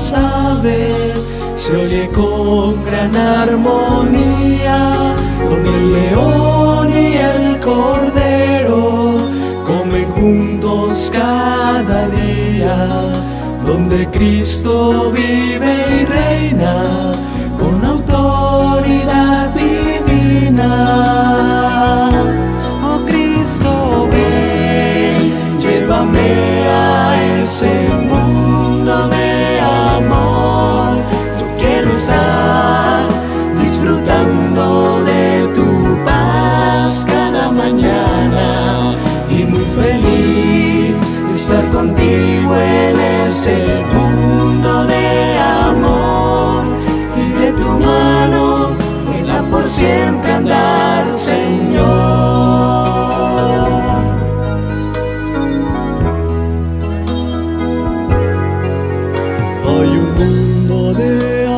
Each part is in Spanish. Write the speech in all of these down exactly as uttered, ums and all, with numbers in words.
las aves se oye con gran armonía, donde el león y el cordero comen juntos cada día, donde Cristo vive y reina con autoridad divina. Oh Cristo, ven, llévame a ese mundo de amor. Yo quiero estar disfrutando de tu paz cada mañana y muy feliz de estar contigo en ese mundo de amor, y de tu mano me da por siempre andar, Señor. Hay un mundo de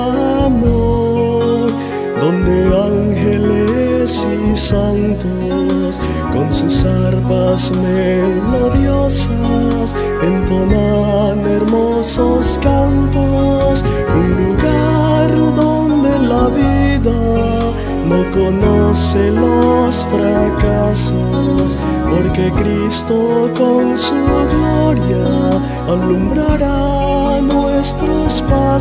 amor donde ángeles y santos con sus arpas melodiosas entonan hermosos cantos, un lugar donde la vida no conoce los fracasos, porque Cristo con su gloria alumbrará nuestros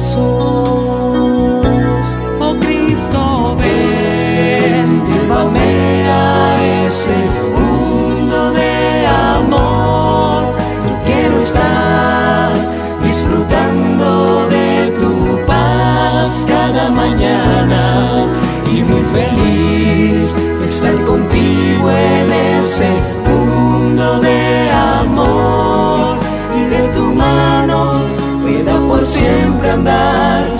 pasos. Oh Cristo, ven, llévame a ese mundo de amor. Yo quiero estar disfrutando de tu paz cada mañana y muy feliz de estar contigo en ese mundo de amor, y de tu mano me da por siempre andar,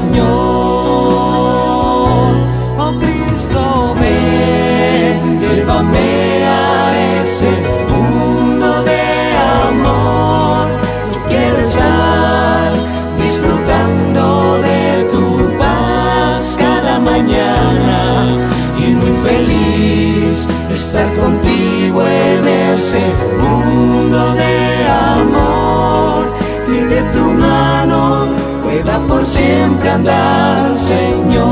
Señor. Oh Cristo, ven, llévame a ese mundo de amor. Yo quiero estar disfrutando de tu paz cada mañana y muy feliz de estar contigo en ese mundo de amor, y de tu mano pueda por siempre andar, Señor.